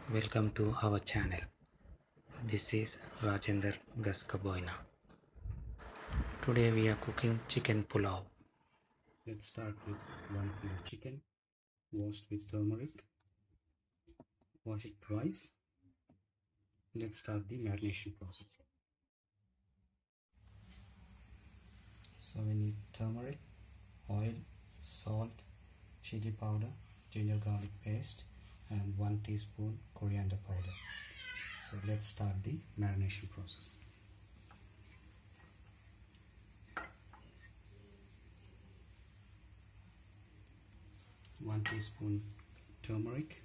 Welcome to our channel. This is Rajender Gaskaboina. Today we are cooking chicken pulao. Let's start with 1 kilo chicken washed with turmeric. Wash it twice. Let's start the marination process. So we need turmeric, oil, salt, chili powder, ginger garlic paste and 1 teaspoon coriander powder. So let's start the marination process. One teaspoon turmeric,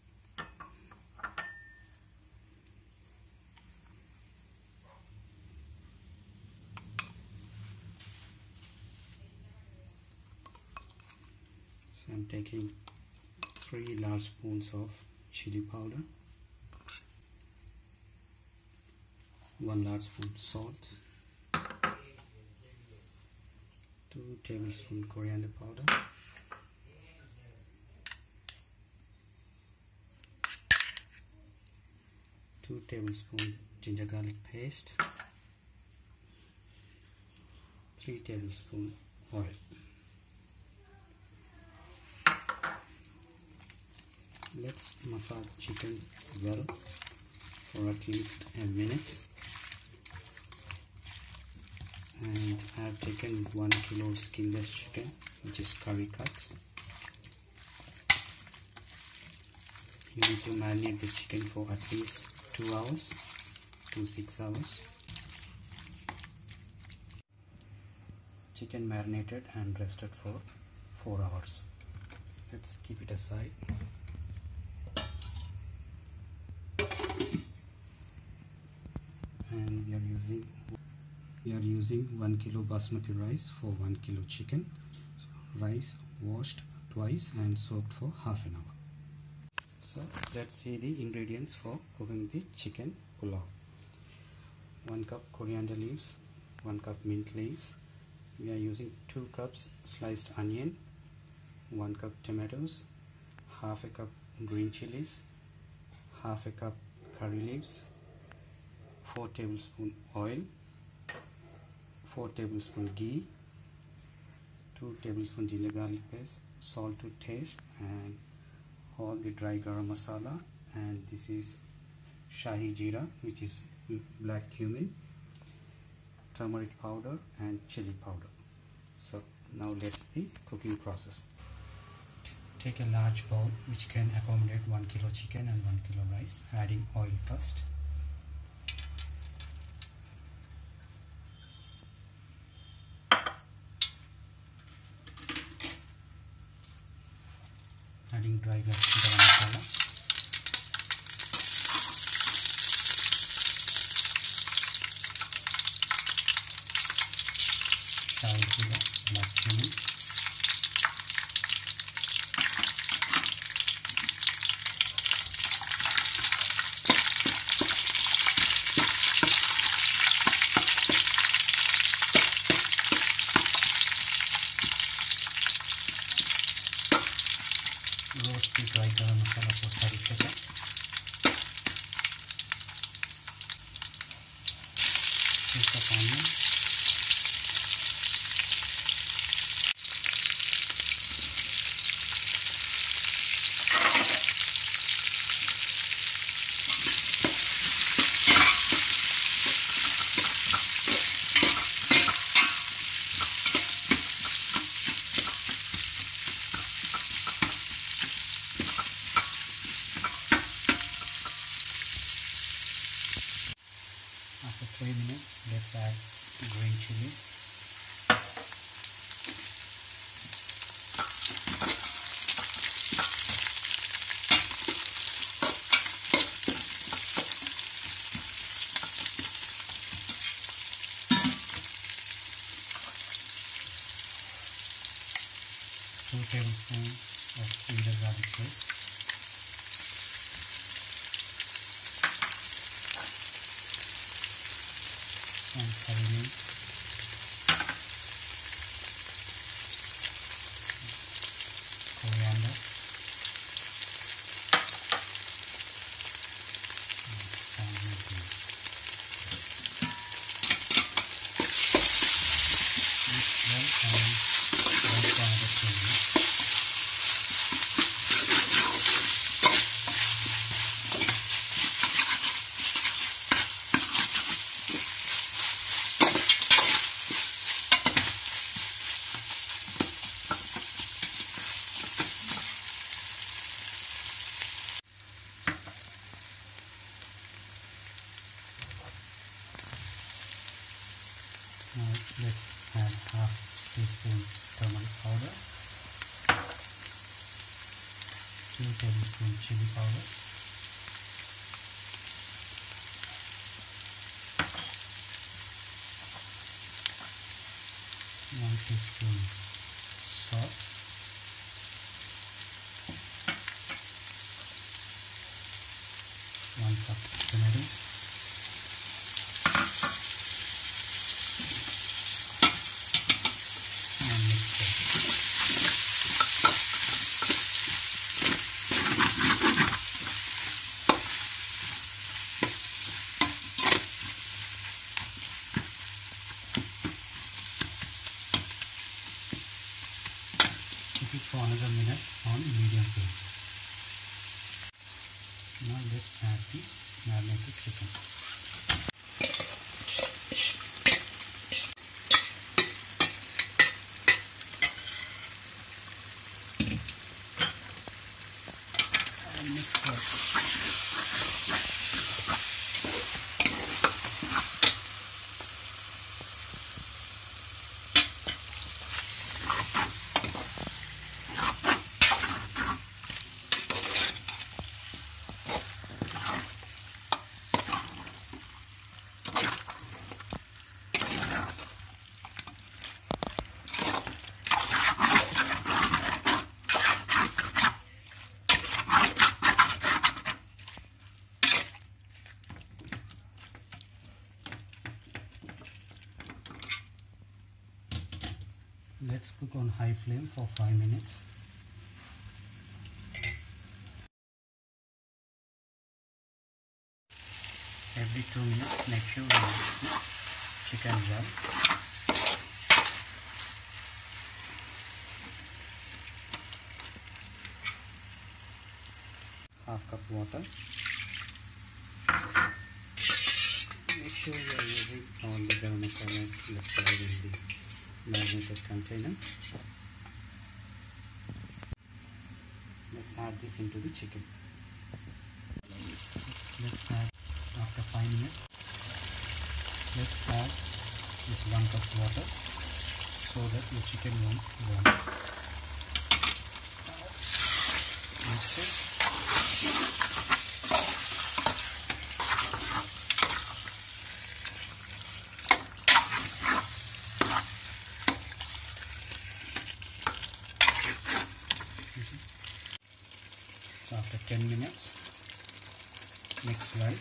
so I'm taking 3 large spoons of chili powder, 1 large spoon salt, 2 tablespoons coriander powder, 2 tablespoons ginger garlic paste, 3 tablespoons oil. Let's massage chicken well for at least a minute. And I have taken 1 kilo skinless chicken, which is curry cut. You need to marinate this chicken for at least 2 hours to 6 hours. Chicken marinated and rested for 4 hours. Let's keep it aside. And we are using 1 kilo basmati rice for 1 kilo chicken. So rice washed twice and soaked for half an hour. So let's see the ingredients for cooking the chicken pulao. 1 cup coriander leaves, 1 cup mint leaves. We are using 2 cups sliced onion, 1 cup tomatoes, half a cup green chilies, half a cup curry leaves, 4 tablespoon oil, 4 tablespoon ghee, 2 tablespoon ginger garlic paste, salt to taste, and all the dry garam masala, and this is shahi jeera, which is black cumin, turmeric powder and chili powder. So now let's the cooking process. Take a large bowl which can accommodate 1 kilo chicken and 1 kilo rice, adding oil first. Adding dry garam masala, shahi jeera, black cumin, roast the dry garam masala for 30 seconds. Pick up onion, after 3 minutes, let's add green chilies. Two tablespoons of ginger garlic paste. Some curry leaves, coriander, tablespoon chili powder, 1 teaspoon salt, 1 cup tomatoes, and mix it. Cook it for another minute on medium flame. Now let's add the marinated chicken. And mix well. Let's cook on high flame for 5 minutes. Every 2 minutes, make sure you mix the chicken well. Half cup water. Make sure you are using all the garam masalas left over in the marinated container. Let's add this into the chicken. Let's add after 5 minutes. Let's add this 1 cup water so that the chicken won't burn. Mix it. So after 10 minutes, mix well.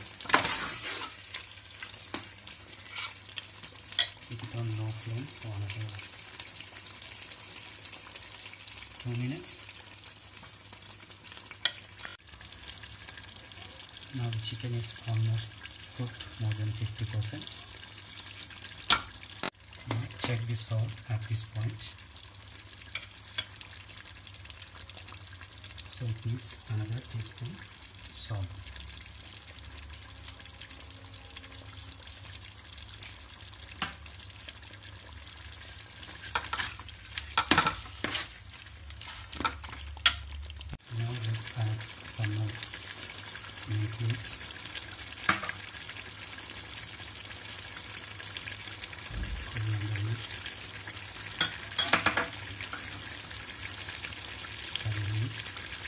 Keep it on low flame for another 2 minutes. Now the chicken is almost cooked, more than 50%. Now check the salt at this point. So it needs another teaspoon salt. Now let's add some more meat mix. Coriander leaves, curry leaves,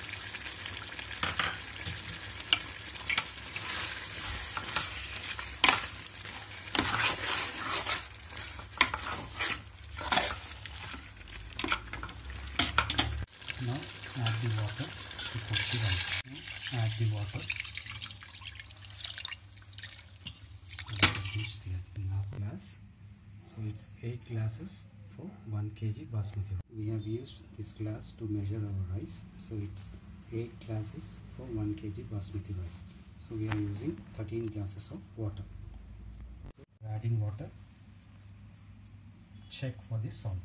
now add the water to cook the rice. Now add the water. Half glass. So it's 8 glasses for 1 kg basmati. We have used this glass to measure our rice. So it's 8 glasses for 1 kg basmati rice. So we are using 13 glasses of water. So adding water. Check for the salt.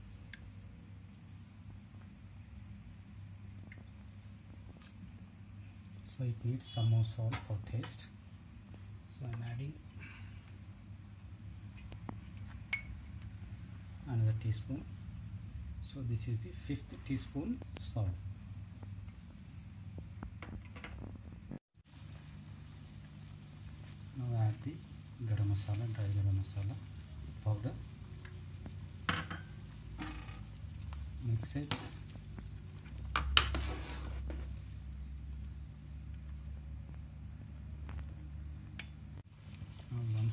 So it needs some more salt for taste. So I'm adding another teaspoon. So this is the 5th teaspoon salt. Now add the garam masala, dry garam masala powder. Mix it.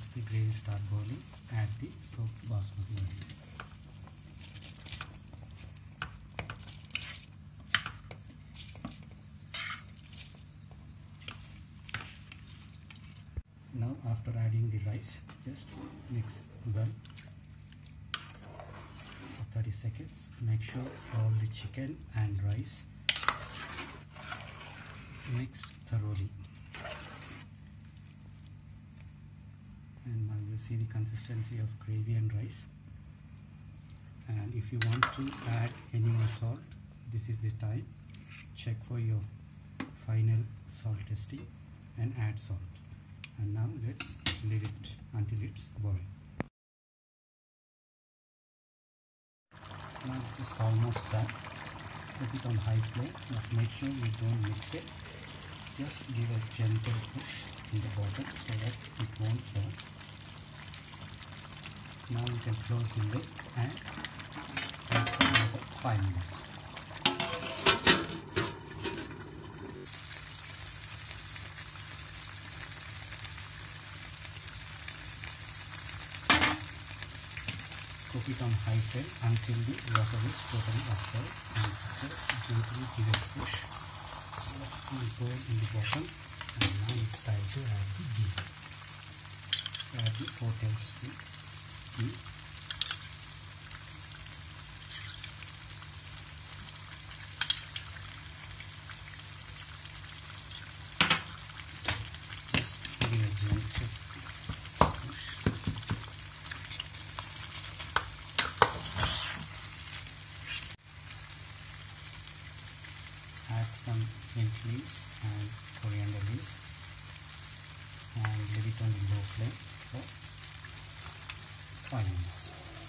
once the gravy start boiling, add the soaked basmati rice. Now after adding the rice, just mix well for 30 seconds. Make sure all the chicken and rice mixed thoroughly. And now you see the consistency of gravy and rice. And if you want to add any more salt, this is the time. Check for your final salt testing and add salt. And now let's leave it until it's boiled. Now this is almost done. Put it on high flame, but make sure you don't mix it. Just give a gentle push in the bottom so that it won't burn. Now you can close the lid and wait for another 5 minutes. Cook it on high flame until the water is totally absorbed, and just gently give a push so that it will pour in the bottom. And now it's time to add the ghee. So add the 4 tablespoons ghee. Just give a gentle push. Add some mint leaves and coriander leaves and leave it on the low flame for 5 minutes.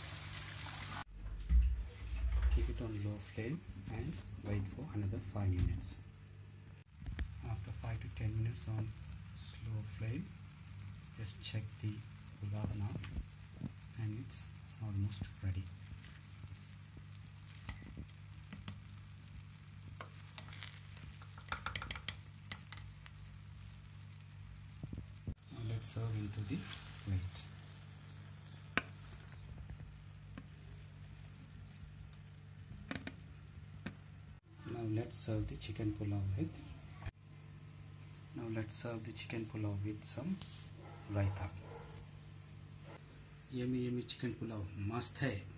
Keep it on low flame and wait for another 5 minutes. After 5 to 10 minutes on slow flame, just check the pulao now, and it's almost ready. Let's serve into the plate. Now let's serve the chicken pulao with. Now let's serve the chicken pulao with some raita. Yummy chicken pulao, must hai.